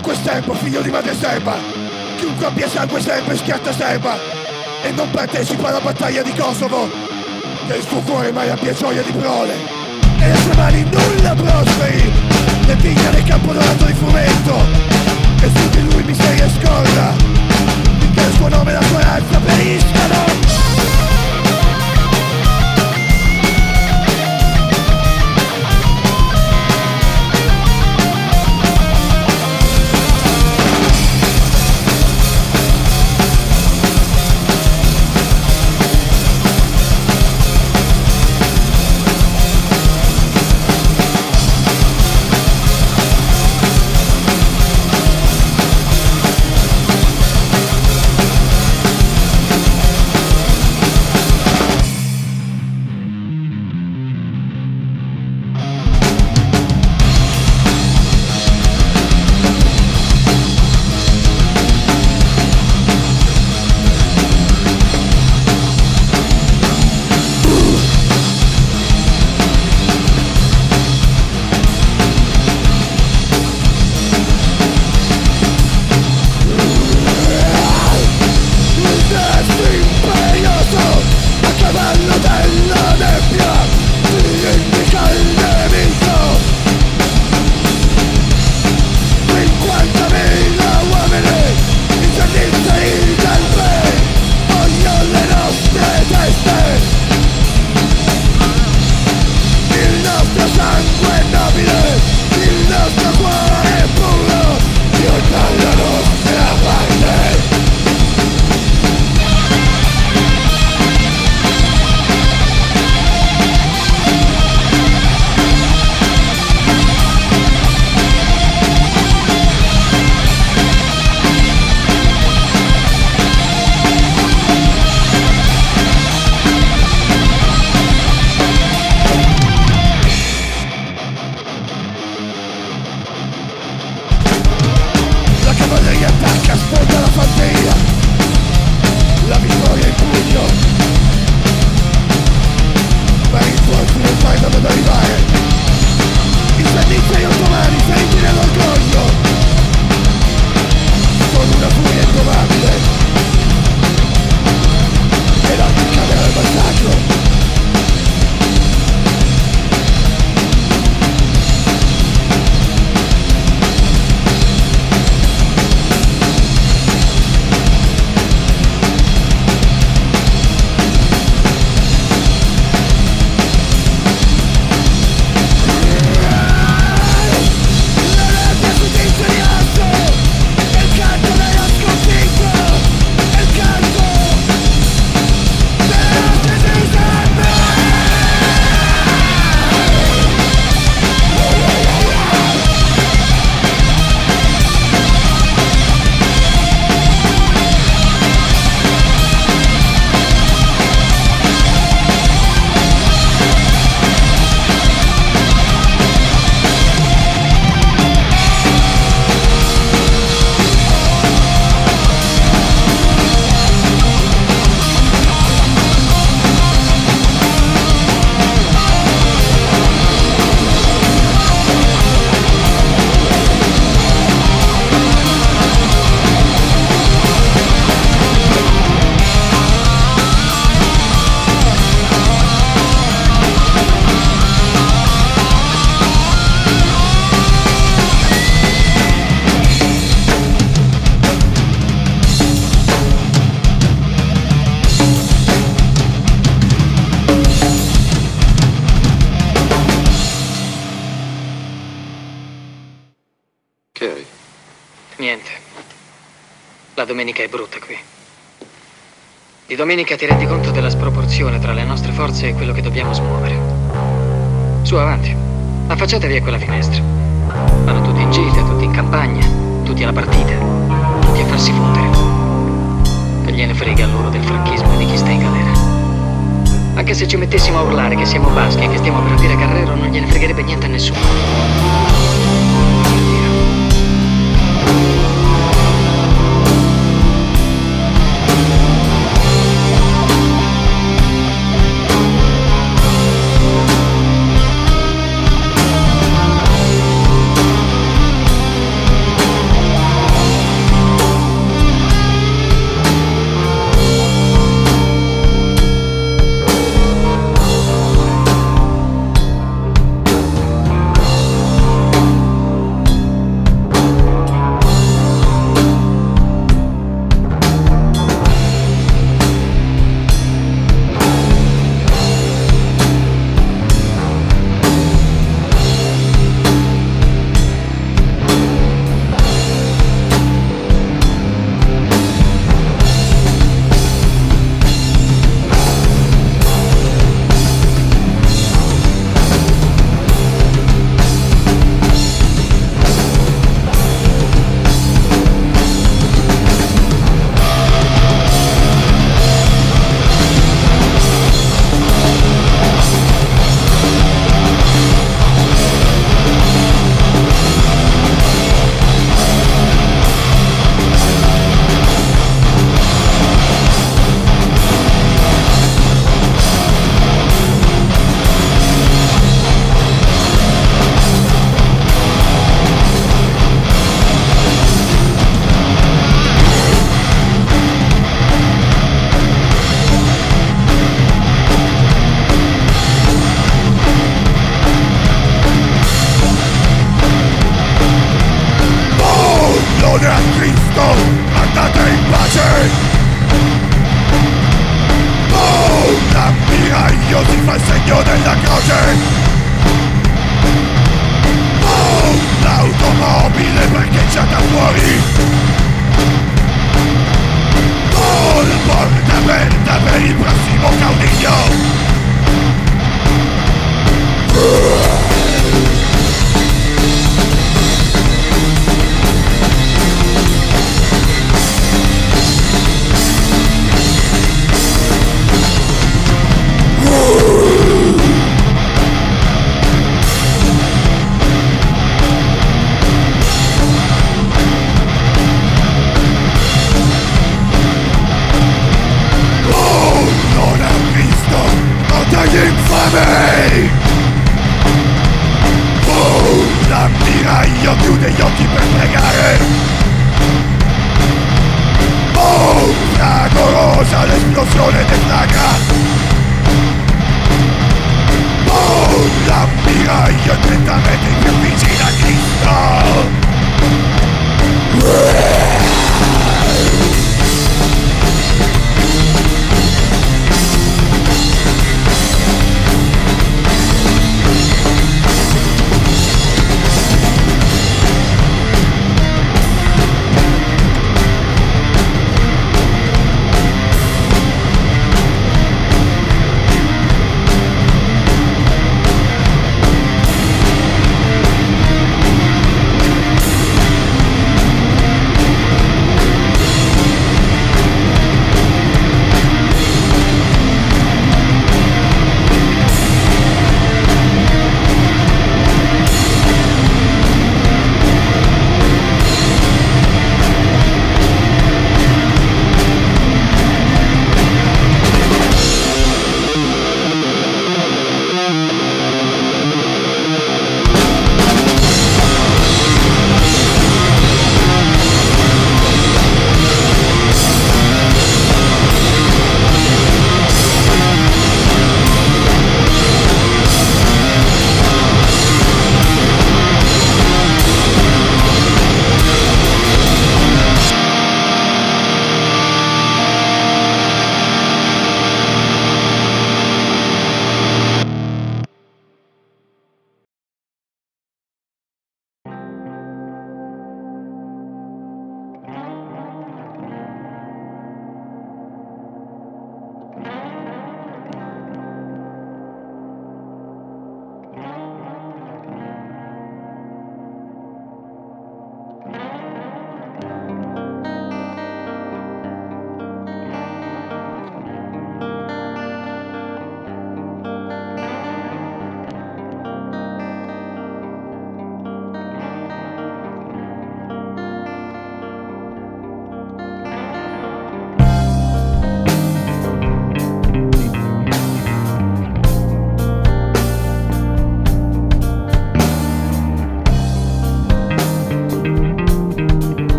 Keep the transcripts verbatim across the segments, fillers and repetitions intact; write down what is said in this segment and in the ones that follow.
Chiunque serba, figlio di madre serba, chiunque abbia sangue serba e schiatta serba e non partecipa alla battaglia di Kosovo, che il suo cuore mai abbia gioia di prole e le sue mani nulla prosperi, le piglia nel campo dorato di frumento e su di lui miseria e scorda, finché il suo nome e la sua razza periscano. Niente. La domenica è brutta qui. Di domenica ti rendi conto della sproporzione tra le nostre forze e quello che dobbiamo smuovere. Su, avanti. Affacciatevi a quella finestra. Vanno tutti in gita, tutti in campagna, tutti alla partita, tutti a farsi fottere. Che gliene frega loro del franchismo e di chi sta in galera. Anche se ci mettessimo a urlare che siamo baschi e che stiamo per aprire Carrero, non gliene fregherebbe niente a nessuno. andate in pace. Oh, l'ammiraglio si fa il segno della croce. Oh, l'automobile parcheggiata fuori. Oh, la porta aperta per il prossimo caudiglio.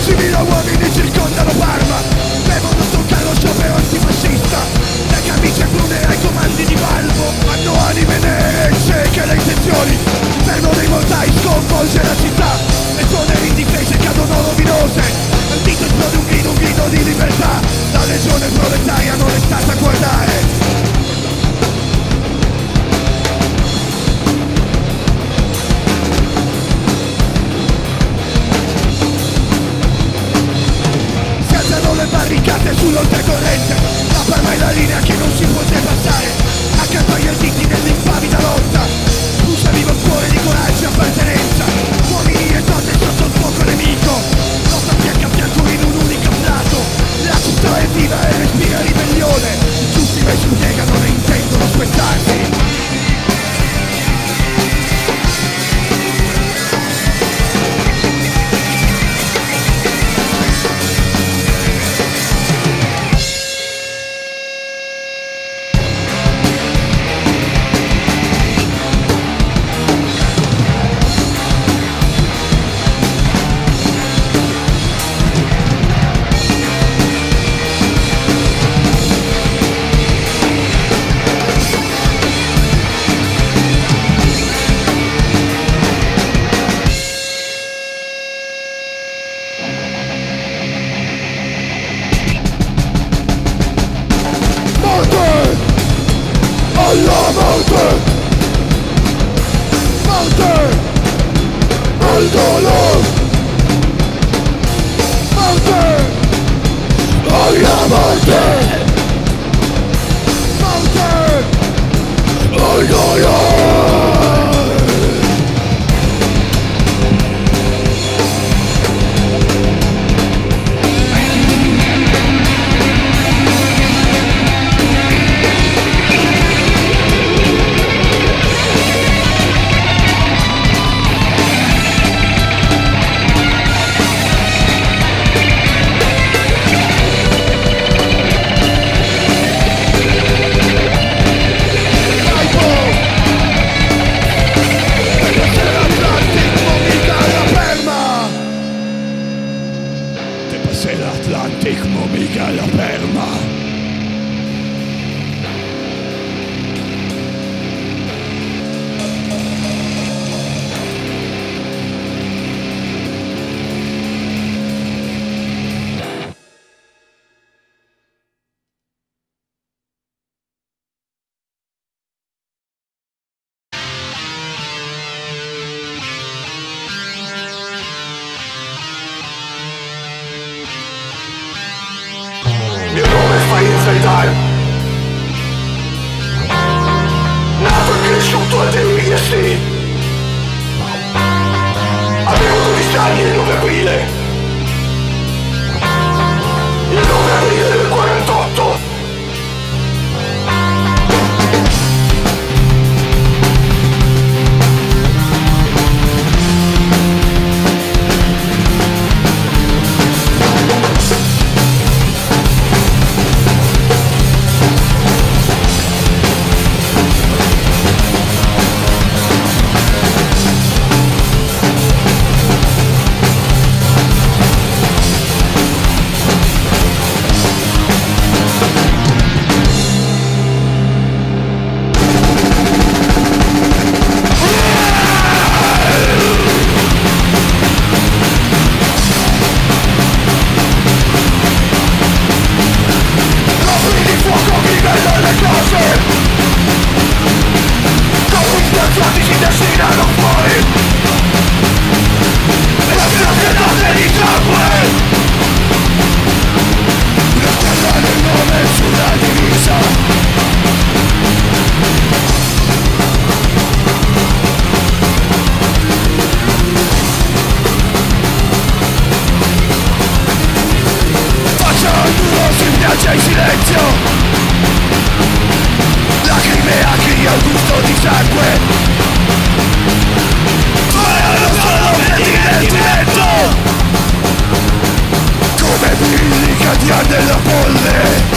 diecimila uomini circondano Parma, devono toccare lo sciopero antifascista. Le camicie brune ai comandi di Balbo hanno anime nere e cieche le intenzioni. L'inferno dei mortai sconvolge la città, le zone indifese cadono rovinose. Al dito esplode un grido, un grido di libertà. La legione proletaria non è stata a guardare. Le barricate sull'oltrecorrente, la Parma è la linea che non si può passare. Accanto agli arditi nell'impavida lotta brucia vivo il cuore di coraggio e appartenenza. Uomini e donne sotto il fuoco nemico, lotta fianco a fianco in un unico prato. La città è viva e respira ribellione, tutti invece piegano e intendono spettarsi. Nato e cresciuto a Deir Yassin, avevo dodici anni il nove aprile, il nove aprile del quarantotto. in silenzio, lacrime acri al gusto di sangue, volano solo per divertimento, come brilli cadian nella polvere.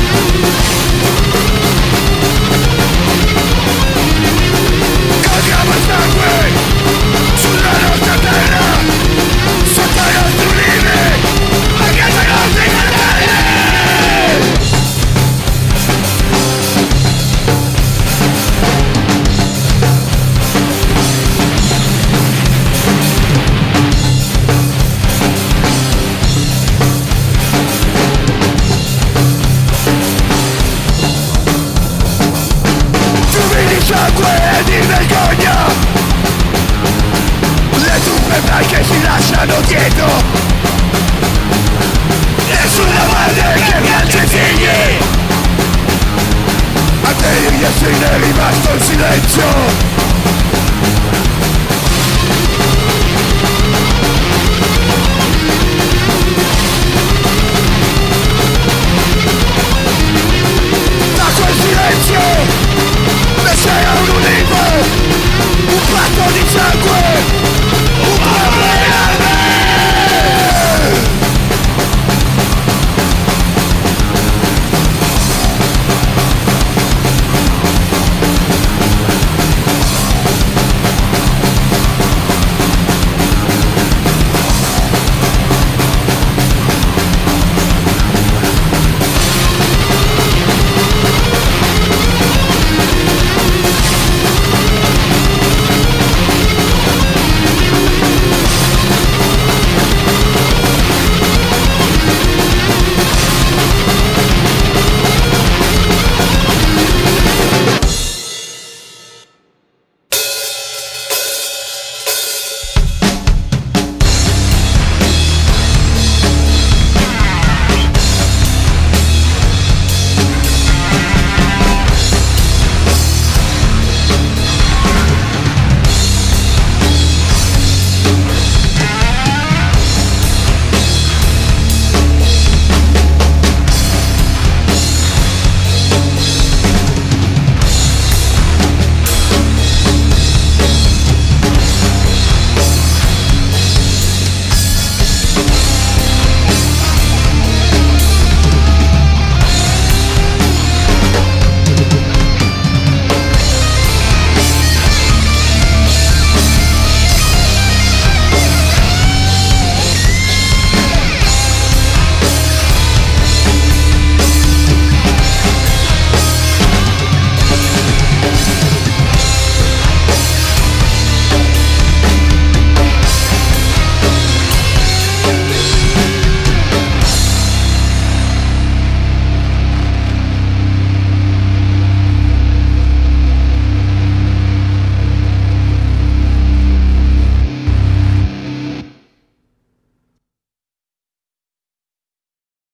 Cadiamo saprai che si lasciano dietro. Nessuna madre che piange i figli. A Deir Yassin è rimasto il silenzio. Silenzio! Nascerà un ulivo! Un patto di sangue!